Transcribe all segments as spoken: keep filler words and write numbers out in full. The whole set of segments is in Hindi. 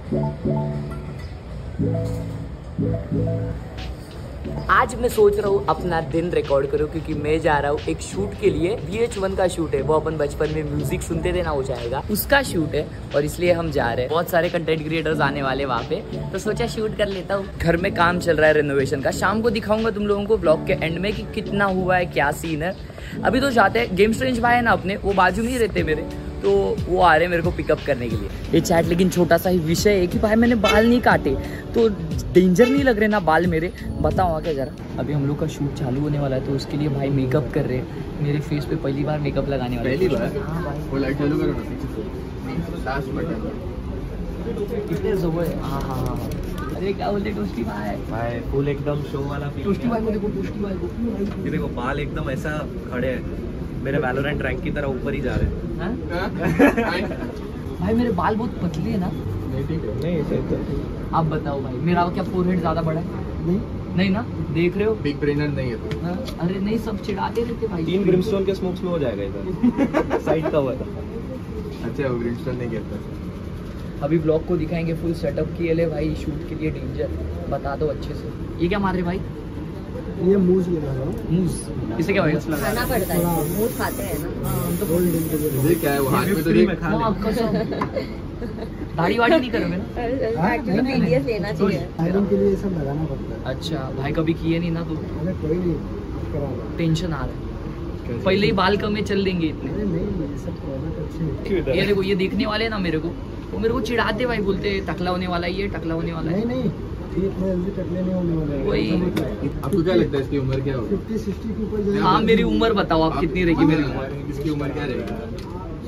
आज मैं सोच रहा हूँ अपना दिन रिकॉर्ड करूँ क्योंकि मैं जा रहा हूँ एक शूट के लिए। वी एच वन का शूट है, वो अपन बचपन में म्यूजिक सुनते थे ना, वो जाएगा, उसका शूट है और इसलिए हम जा रहे हैं। बहुत सारे कंटेंट क्रिएटर्स आने वाले वहाँ पे, तो सोचा शूट कर लेता हूँ। घर में काम चल रहा है रेनोवेशन का, शाम को दिखाऊंगा तुम लोगों को ब्लॉग के एंड में कि कितना हुआ है, क्या सीन है। अभी तो जाते हैं। गेम स्ट्रेंज भाई है ना अपने, वो बाजू में ही रहते मेरे, तो वो आ रहे हैं मेरे को पिकअप करने के लिए। ये चैट लेकिन छोटा सा ही विषय है कि भाई मैंने बाल नहीं काटे तो डेंजर नहीं लग रहे ना बाल मेरे, बताओ आके जरा। अभी हम लोग का शूट चालू होने वाला है तो उसके लिए भाई मेकअप कर रहे हैं। मेरे फेस पे पहली बार मेकअप लगाने वाले। पहली बार? हाँ भाई। वो लाइट चालू करो ना, लास्ट बटन कितने जोर है। हाँ हाँ हाँ। अरे क्या बोलते टोस्टी भाई? भाई फुल एकदम शो वाला फील। टोस्टी भाई को देखो, टोस्टी भाई को ये देखो बाल एकदम ऐसा खड़े हैं, मेरे वैलोरेंट रैंक की तरह ऊपर ही जा रहे हैं। भाई मेरे बाल बहुत पतले है ना? नहीं सही। आप बताओ भाई, मेरा क्या फोरहेड ज्यादा बड़ा है? नहीं नहीं ना, देख रहे हो? बिग ब्रेनर नहीं है तो। हाँ? अरे नहीं, सब चिढ़ाते रहते भाई। तीन ब्रिमस्टोन के स्मोक्स में हो जाएगा इधर। साइड का हुआ था। अच्छा वो ब्रिमस्टोन नहीं कहता। अभी ब्लॉग को दिखाएंगे फुल सेटअप किए ले भाई, शूट के लिए डेंजर। बता दो अच्छे से। ये क्या मार रहे भाई? ये मूज लगा रहा हूँ। मूज इसे क्या होगा? खाना पड़ता है, मूज खाते हैं ना। ये क्या है वो हाथ में तो देख। दाढ़ी वाड़ी नहीं करोगे ना? एक्चुअली पीडीएस लेना चाहिए। आयरन के लिए सब लगाना पड़ता है। अच्छा भाई, कभी किए नहीं ना तो अरे कोई नहीं करा। टेंशन आ रहा है। पहले ही बाल कम में चल देंगे इतने। अरे नहीं, ये सब प्रोडक्ट अच्छे हैं। ये देखो, ये देखने वाले ना मेरे को, वो मेरे को चिढ़ाते भाई, बोलते टकला होने वाला है, ये टकला होने वाला है। नहीं नहीं, ठीक है, जल्दी टकले नहीं होने वाले हैं। वही। आपको क्या लगता है इसकी उम्र क्या होगी? फिफ्टी सिक्सटी के ऊपर जाएगा। हाँ मेरी उम्र बताओ आप कितनी रहेगी मेरी उम्र? इसकी उम्र क्या रहेगी?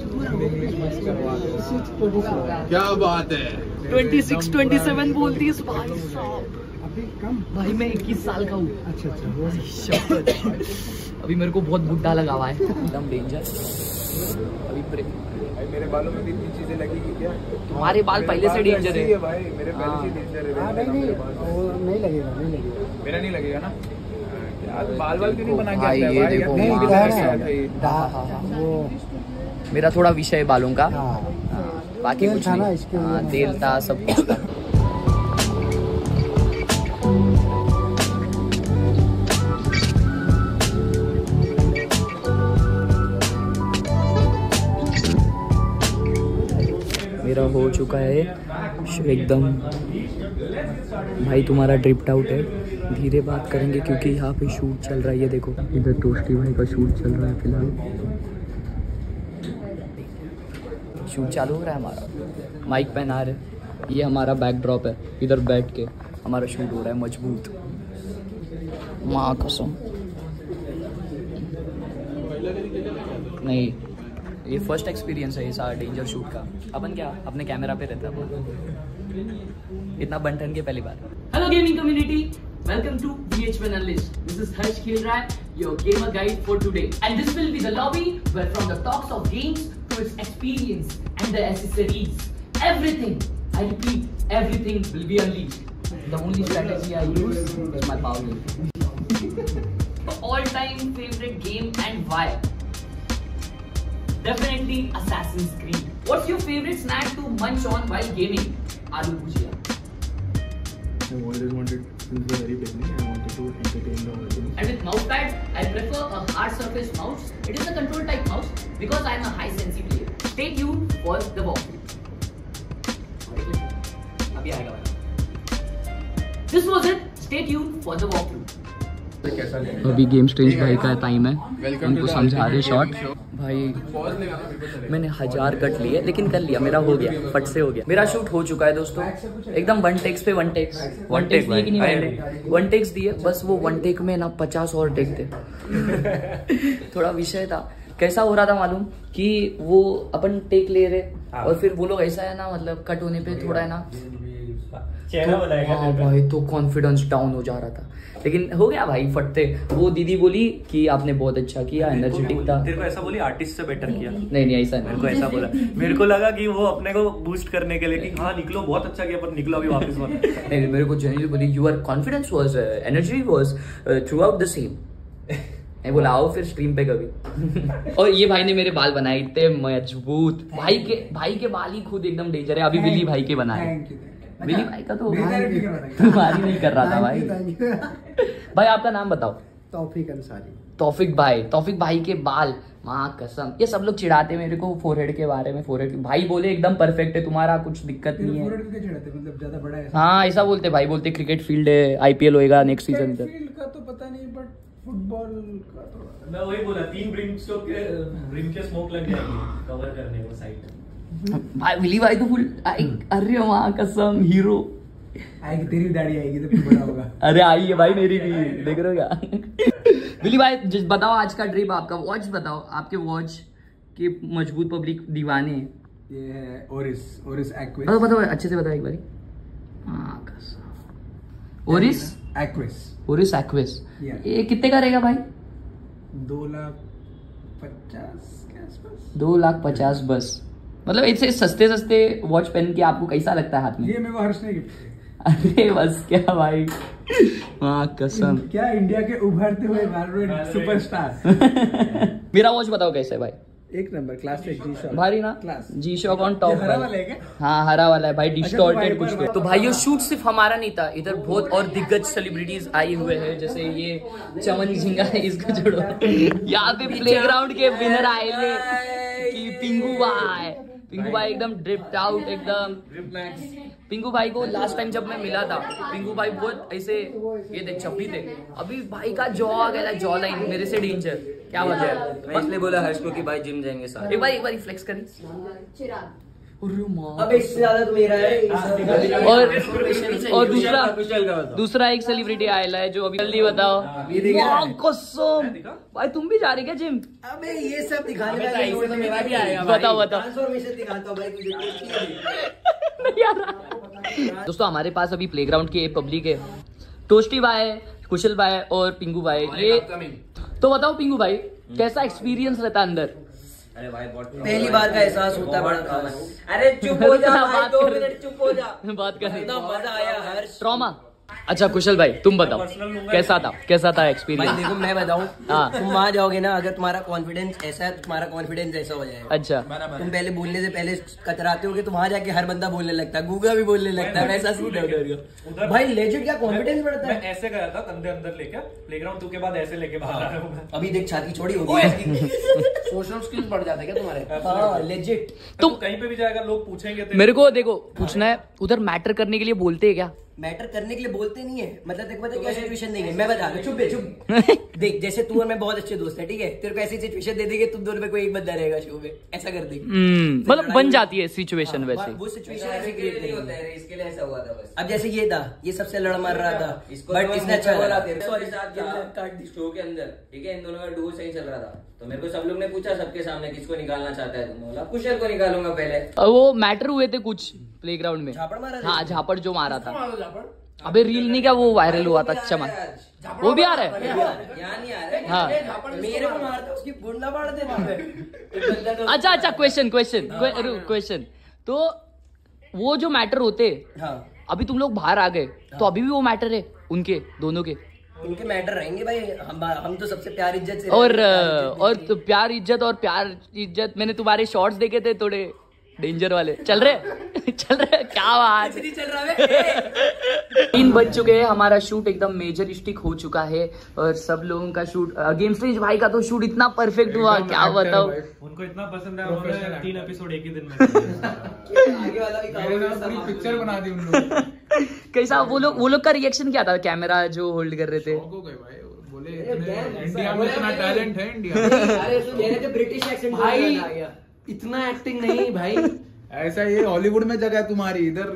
सिक्स क्या बात है, छब्बीस सत्ताईस बोलती है भाई साहब। अभी कम। भाई मैं इक्कीस साल का हूँ। अच्छा अच्छा। अभी मेरे को बहुत बुढ़ा लगा हुआ है, एकदम डेंजर। अभी मेरे बालों में भी इतनी चीजें लगेगी क्या? हमारे बाल पहले से डेंजर है भाई, मेरे पहले से डेंजर है। हाँ नहीं नहीं, वो नहीं लगेगा, नहीं लगेगा। मेरा नहीं लगेगा ना यार, बाल वाल क्यों नहीं बना के भाई, आता है ये भाई? देखो, नहीं, हाँ, बिना हाँ, ऐसे हाँ, आता है। हाँ, हाँ, हाँ। वो मेरा थोड़ा विषय है बालों का। हाँ, बाकी तेल कुछ था ना नहीं। इसके हाँ, लिए। तेल था, सब कुछ था। मेरा हो चुका है एकदम। भाई तुम्हारा ड्रिप्ट आउट है, धीरे बात करेंगे क्योंकि यहाँ पे शूट चल रहा है। ये देखो इधर टोस्टी भाई का शूट चल रहा है फिलहाल। शूट चालू हो रहा है हमारा, माइक पहना रहे। ये हमारा बैकड्रॉप है, इधर बैठ के हमारा शूट हो रहा है मजबूत। माँ कसम नहीं, ये फर्स्ट एक्सपीरियंस है ये सारा डेंजर शूट का। अपन क्या अपने कैमरा पे रहता है, इतना बंटन के पहली बार। Hello gaming community, welcome to V H one Unleashed. This is Harsh Khilrai, your gamer guide for today. And this will be the lobby where from the talks of games to its experience and the accessories, everything, I repeat, everything will be unleashed. The only strategy I use is my power wheel. All-time favorite game and why? Definitely Assassin's Creed. What's your favorite snack to munch on while gaming? Aloo bhujia. I always wanted, since the very beginning, I wanted to entertain the audience. And with mousepad, I prefer a hard surface mouse. It is a control type mouse because I am a high sensi player. Stay tuned for the walkthrough. अभी आएगा वाला। This was it. Stay tuned for the walkthrough. अभी गेम स्ट्रेंज भाई का टाइम है, उनको समझा रहे शॉट। भाई मैंने हजार कट लिए लेकिन कर लिया, मेरा हो गया, फट से हो गया। मेरा शूट हो चुका है दोस्तों, एकदम वन टेक्स पे वन टेक्स वन टेक्स दिए कि नहीं मैंने? वन टेक्स दिए, बस वो वन टेक में ना पचास और टेक थे। थोड़ा विषय था, कैसा हो रहा था मालूम कि वो अपन टेक ले रहे और फिर वो लोग ऐसा है ना, मतलब कट होने पे थोड़ा है ना चेहरा बनाएगा। हाँ भाई, तो कॉन्फिडेंस डाउन हो जा रहा था, लेकिन हो गया भाई फटते। वो दीदी बोली कि आपने बहुत अच्छा किया, एनर्जेटिक था। तेरे को ऐसा बोली आर्टिस्ट से बेटर किया? नहीं नहीं ऐसा नहीं, मेरे को ऐसा बोला। मेरे को लगा कि वो अपने को बूस्ट करने के लिए कि हाँ निकलो, बहुत अच्छा किया, पर निकलो अभी वापस मत। नहीं, मेरे को जेन्युइनली बोली your confidence was, energy was throughout the same. मैं बोला आओ फिर स्ट्रीम पे कभी। और ये भाई ने मेरे बाल बनाए इतने मजबूत, भाई के भाई के बाल ही खुद एकदम डेंजर है। अभी विली भाई के बनाए, विली भाई का तो तुम्हारी नहीं कर रहा था भाई। भाई आपका नाम बताओ। तौफीक अंसारी। तौफिक भाई, तौफिक भाई के बाल माँ कसम, ये सब लोग चिढ़ाते मेरे को फोरहेड के बारे में। फोरहेड भाई बोले एकदम परफेक्ट है तुम्हारा, कुछ दिक्कत नहीं है। मतलब ज्यादा बड़ा है। हाँ ऐसा बोलते भाई, बोलते क्रिकेट फील्ड है, आईपीएल होएगा नेक्स्ट सीजन तक। फील्ड का तो पता नहीं, बट फुटबॉल का तो मैं वही बोला, तीन ब्रिम स्टोक के ब्रिम के स्मोक लग जाएगी कवर करने को साइड। भाई विली भाई तो फुल, अरे माँ कसम हीरो। आएगी तेरी दाढ़ी आएगी तो फिर बड़ा होगा। अरे आई है भाई मेरी भी, देख रहे हो क्या। विली भाई जिस बताओ आज का ड्रिप आपका, वॉच बताओ, आपके वॉच के मजबूत पब्लिक दीवाने हैं। ये है ओरिस, ओरिस एक्विस। बताओ बताओ अच्छे से बताओ एक बारी। हाँ कसम, ओरिस एक्विस, ओरिस एक्विस। Yeah. ये कितने का रहेगा भाई? दो लाख पचास के आसपास। दो लाख पचास बस, मतलब इससे सस्ते सस्ते वॉच पहन के आपको कैसा लगता है हाथ में? ये मेरे को हर्ष ने गिफ्ट किया। अरे बस क्या भाई, हाँ कसम। क्या इंडिया के उभरते हुए वैलोरेंट सुपरस्टार। मेरा वॉच बताओ कैसे है भाई? एक नंबर क्लासिक जी शॉक। भारी ना, class G Shock on top. हरा वाला है क्या? हाँ हरा वाला है भाई, डिस्टॉर्टेड कुछ तो। तो भाई ये शूट सिर्फ हमारा नहीं था, इधर बहुत और दिग्गज सेलिब्रिटीज आए हुए हैं, जैसे ये चमन झिंगा है, इसको छोड़ो। यहाँ पे प्लेग्राउंड के विनर आए थे कि पिंकू भाई, पिंकू भाई एकदम ड्रिप्ड आउट एकदम। पिंकू भाई को लास्ट टाइम जब मैं मिला था, पिंकू भाई बहुत ऐसे ये थे चप्पी थे, अभी भाई का जॉ आ गया, जॉ लाइन मेरे से डेंजर। क्या वजह है? मैं इसलिए बोला हर्ष को कि भाई जिम जाएंगे साथ। एक बार एक बार फ्लेक्स करें। अब इससे ज्यादा तो मेरा है। और और दूसरा दूसरा एक सेलिब्रिटी आया है जो अभी, जल्दी बताओ। कसम भाई तुम भी जा रहे क्या जिम? अबे ये सब दिखाने वाला तो मेरा भी आएगा। बताओ बताओ। ट्रांसफॉर्मेशन दिखाता हूं भाई तुझे। दोस्तों हमारे पास अभी प्लेग्राउंड के पब्लिक है, टोस्टी भाई, कुशल भाई और पिंकू भाई। ये तो बताओ पिंकू भाई कैसा एक्सपीरियंस रहता अंदर? अरे भाई पहली बार का एहसास होता है बड़ा खाना। अरे चुप हो जा भाई, दो मिनट चुप हो जा, बात कर। इतना मजा आया हर्ष। ट्रॉमा। अच्छा कुशल भाई तुम बताओ कैसा था, कैसा था भाई एक्सपीरियंस? देखो मैं बताऊं, हाँ। तुम वहां जाओगे ना, अगर तुम्हारा कॉन्फिडेंस ऐसा है तो तुम्हारा कॉन्फिडेंस ऐसा हो जाएगा। अच्छा तुम पहले बोलने से पहले कतराते होगे तो वहां जाके हर बंदा बोलने लगता है, गूगा भी बोलने लगता है, वैसा सीन है उधर का। भाई लेजिट क्या कॉन्फिडेंस बढ़ता मैं है। ऐसे गया था कंधे अंदर लेके प्लेग्राउंड, तू के बाद ऐसे लेके बाहर आया हूं मैं। अभी देख छाती छोड़ी होगी इसकी। सोशल स्किल्स बढ़ जाते हैं क्या तुम्हारे? हाँ लेजिट। तुम कहीं पे भी जाएगा लोग पूछेंगे तेरे मेरे को देखो पूछना है, उधर मैटर करने के लिए बोलते हैं क्या? मैटर करने के लिए बोलते नहीं है, मतलब देख पता है क्या सिचुएशन देंगे, मैं बता दूं, चुप बे चुप। देख जैसे तू और मैं बहुत अच्छे दोस्त है, ठीक है, तेरे को ऐसी सिचुएशन दे देंगे तुम दोनों में कोई एक बंदा रहेगा शो में, ऐसा कर देंगे। हम्म, मतलब बन जाती है सिचुएशन वैसे। वो सिचुएशन ऐसे क्रिएट नहीं होता है, इसके लिए ऐसा हुआ था बस। अब जैसे ये था, ये सबसे लड़ मार रहा था, बट इसने अच्छा बोला तेरे सॉरी काट दी शो के अंदर, ठीक है, इन दोनों का डुओ सही चल रहा था, तो मेरे को सब लोग ने पूछा सबके सामने किसको निकालना चाहता है, तुमने बोला कुशल को निकालूंगा पहले। वो मैटर हुए थे कुछ प्लेग्राउंड में, झापड़ मारा, हाँ झापड़ जो मारा था। अबे रील नहीं क्या वो वायरल हुआ था, अच्छा मार वो भी आ रहा है। यहाँ नहीं आ रहा है, हाँ मेरे को मारता उसकी गुंडा मार दे। अच्छा अच्छा क्वेश्चन क्वेश्चन क्वेश्चन तो वो जो मैटर होते, हाँ अभी तुम लोग बाहर आ गए तो अभी भी वो मैटर है उनके दोनों के? उनके मैटर रहेंगे भाई, हम हम तो सबसे प्यार इज्जत से और और तो प्यार इज्जत और प्यार इज्जत, मैंने तुम्हारे शॉर्ट्स देखे थे थोड़े डेंजर वाले, चल रहे चल रहे क्या बात नहीं चल रहा है। तीन बज चुके हैं, हमारा शूट एकदम मेजरिस्टिक हो चुका है और सब लोगों का शूट, गेम स्टेज भाई का तो शूट इतना परफेक्ट हुआ, क्या बताओ। उनको इतना पसंद है, उन्होंने तीन एपिसोड एक ही दिन में आगे वाला भी पिक्चर बना दी उन लोगों। कैसा वो लोग वो लोग का रिएक्शन क्या था कैमरा जो होल्ड कर रहे थे? बोले इंडिया में इतना टैलेंट है, इंडिया ब्रिटिश एक्सेंट भाई इतना एक्टिंग नहीं भाई, ऐसा ये हॉलीवुड में जगह है तुम्हारी, इधर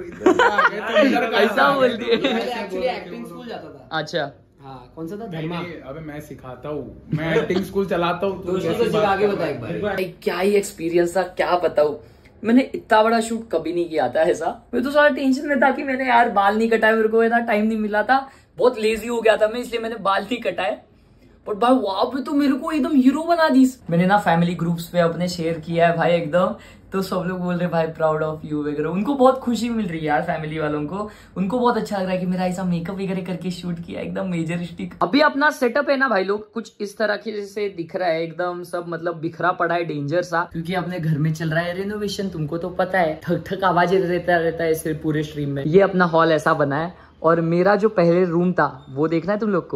इधर ऐसा बोल दिए। एक्चुअली एक्टिंग स्कूल जाता था। अच्छा हाँ कौन सा था? धर्मा। अबे मैं सिखाता हूँ, मैं एक्टिंग स्कूल चलाता हूँ। दोस्तों को सिखा के बता एक बार। भाई क्या ही एक्सपीरियंस था, क्या बताऊं। मैंने इतना बड़ा शूट कभी नहीं किया था ऐसा। मैं तो सारा टेंशन में था कि मैंने यार बाल नहीं कटाए, मेरे को इतना टाइम नहीं मिला था, बहुत लेजी हो गया था मैं, इसलिए मैंने बाल नहीं कटाए। पर भाई वहां पे तो मेरे को एकदम हीरो बना दी। मैंने ना फैमिली ग्रुप्स पे अपने शेयर किया है भाई, एकदम तो सब लोग बोल रहे भाई प्राउड ऑफ यू वगैरह। उनको बहुत खुशी मिल रही है यार, फैमिली वालों को, उनको बहुत अच्छा लग रहा है कि मेरा ऐसा मेकअप वगैरह करके शूट किया, एकदम मेजरिस्टिक। अभी अपना सेटअप है ना भाई लोग, कुछ इस तरह के से दिख रहा है, एकदम सब मतलब बिखरा पड़ा है, डेंजर सा, क्योंकि अपने घर में चल रहा है रेनोवेशन, तुमको तो पता है, ठक ठक आवाजें रहता रहता है सिर्फ पूरे स्ट्रीम में। ये अपना हॉल ऐसा बना है, और मेरा जो पहले रूम था वो देखना है तुम लोग को।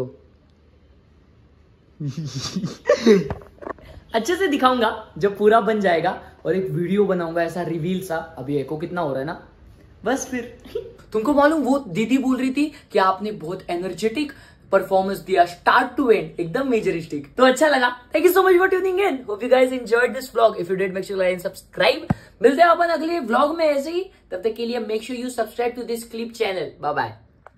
अच्छे से दिखाऊंगा जब पूरा बन जाएगा, और एक वीडियो बनाऊंगा ऐसा रिवील सा। अभी एको कितना हो रहा है ना, बस फिर तुमको मालूम वो दीदी बोल रही थी कि आपने बहुत एनर्जेटिक परफॉर्मेंस दिया स्टार्ट टू एंड, एकदम मेजरिस्टिक। तो अच्छा लगा, thank you so much for tuning in, hope you guys enjoyed this vlog. If you did, make sure like and subscribe. मिलते हैं अपन अगले व्लॉग में ऐसे ही, तब तक के लिए make sure you subscribe to this clip channel. Bye bye.